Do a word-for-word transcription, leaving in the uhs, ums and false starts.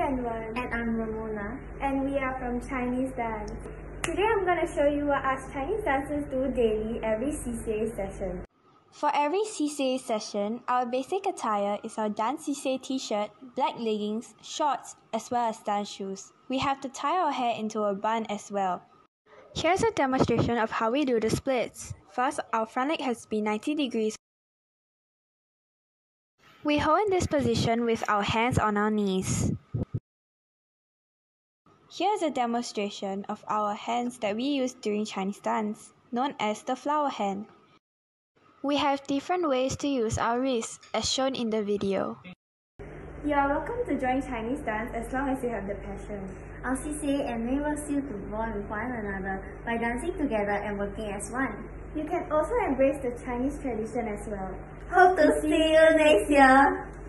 Anwar. And I'm Ramona. And we are from Chinese dance. Today I'm going to show you what us Chinese dancers do daily every C C A session. For every C C A session, our basic attire is our dance C C A t-shirt, black leggings, shorts, as well as dance shoes. We have to tie our hair into a bun as well. Here's a demonstration of how we do the splits. First, our front leg has to be ninety degrees. We hold in this position with our hands on our knees. Here's a demonstration of our hands that we use during Chinese dance, known as the flower hand. We have different ways to use our wrists, as shown in the video. You are welcome to join Chinese dance as long as you have the passion. Our C C A enables you to bond with one another by dancing together and working as one. You can also embrace the Chinese tradition as well. Hope to see you next year!